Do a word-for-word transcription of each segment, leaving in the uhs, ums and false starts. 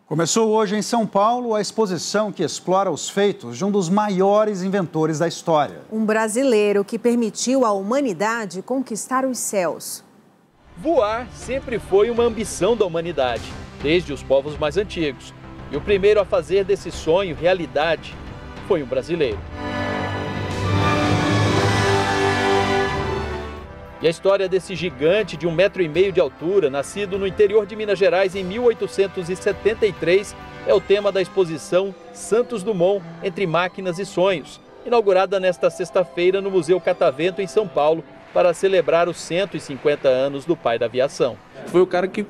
Começou hoje em São Paulo a exposição que explora os feitos de um dos maiores inventores da história. Um brasileiro que permitiu à humanidade conquistar os céus. Voar sempre foi uma ambição da humanidade, desde os povos mais antigos. E o primeiro a fazer desse sonho realidade foi um brasileiro. E a história desse gigante de um metro e meio de altura, nascido no interior de Minas Gerais em mil oitocentos e setenta e três, é o tema da exposição Santos Dumont, Entre Máquinas e Sonhos, inaugurada nesta sexta-feira no Museu Catavento, em São Paulo, para celebrar os cento e cinquenta anos do pai da aviação. Foi o cara que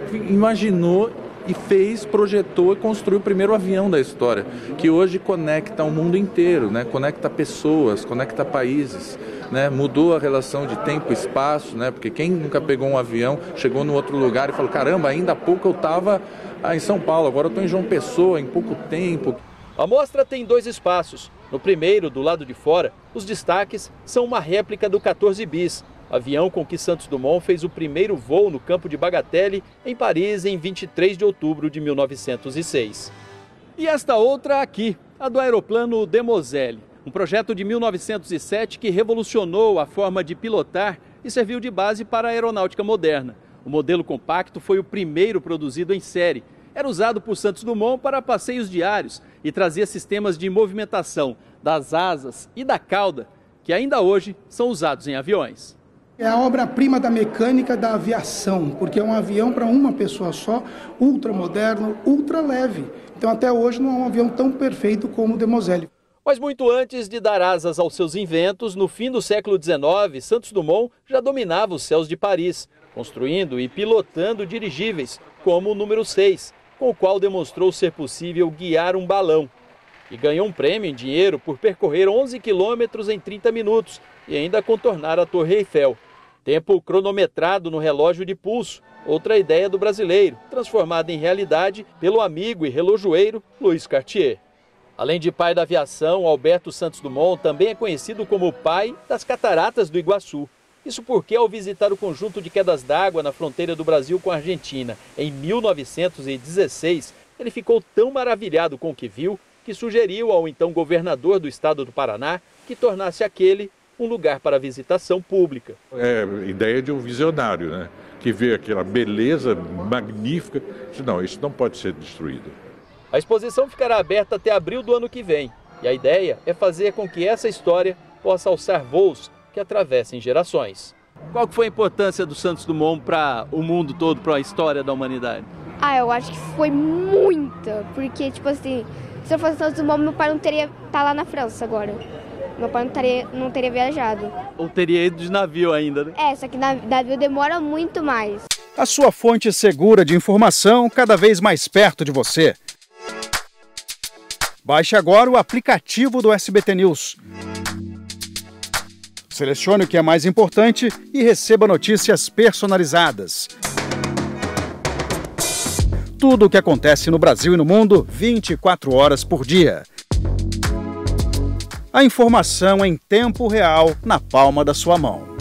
imaginou e fez, projetou e construiu o primeiro avião da história, que hoje conecta o mundo inteiro, né? Conecta pessoas, conecta países, né? Mudou a relação de tempo e espaço, né? Porque quem nunca pegou um avião, chegou no outro lugar e falou, caramba, ainda há pouco eu estava em São Paulo, agora eu estou em João Pessoa, em pouco tempo. A mostra tem dois espaços. No primeiro, do lado de fora, os destaques são uma réplica do quatorze bis, avião com que Santos Dumont fez o primeiro voo no campo de Bagatelle, em Paris, em vinte e três de outubro de mil novecentos e seis. E esta outra aqui, a do aeroplano Demoiselle, um projeto de mil novecentos e sete que revolucionou a forma de pilotar e serviu de base para a aeronáutica moderna. O modelo compacto foi o primeiro produzido em série. Era usado por Santos Dumont para passeios diários e trazia sistemas de movimentação das asas e da cauda, que ainda hoje são usados em aviões. É a obra-prima da mecânica da aviação, porque é um avião para uma pessoa só, ultramoderno, ultra leve. Então até hoje não é um avião tão perfeito como o Demoiselle. Mas muito antes de dar asas aos seus inventos, no fim do século dezenove, Santos Dumont já dominava os céus de Paris, construindo e pilotando dirigíveis, como o número seis, com o qual demonstrou ser possível guiar um balão. E ganhou um prêmio em dinheiro por percorrer onze quilômetros em trinta minutos e ainda contornar a Torre Eiffel. Tempo cronometrado no relógio de pulso, outra ideia do brasileiro, transformada em realidade pelo amigo e relojoeiro Louis Cartier. Além de pai da aviação, Alberto Santos Dumont também é conhecido como o pai das cataratas do Iguaçu. Isso porque, ao visitar o conjunto de quedas d'água na fronteira do Brasil com a Argentina em mil novecentos e dezesseis, ele ficou tão maravilhado com o que viu que sugeriu ao então governador do estado do Paraná que tornasse aquele um lugar para visitação pública. É a ideia de um visionário, né? Que vê aquela beleza magnífica e diz, não, isso não pode ser destruído. A exposição ficará aberta até abril do ano que vem e a ideia é fazer com que essa história possa alçar voos que atravessem gerações. Qual que foi a importância do Santos Dumont para o mundo todo, para a história da humanidade? Ah, eu acho que foi muita, porque, tipo assim, se eu fosse Santos Dumont, meu pai não teria tá lá na França agora. Meu pai não teria, não teria viajado. Ou teria ido de navio ainda, né? É, só que navio demora muito mais. A sua fonte segura de informação cada vez mais perto de você. Baixe agora o aplicativo do S B T News. Selecione o que é mais importante e receba notícias personalizadas. Tudo o que acontece no Brasil e no mundo, vinte e quatro horas por dia. A informação em tempo real na palma da sua mão.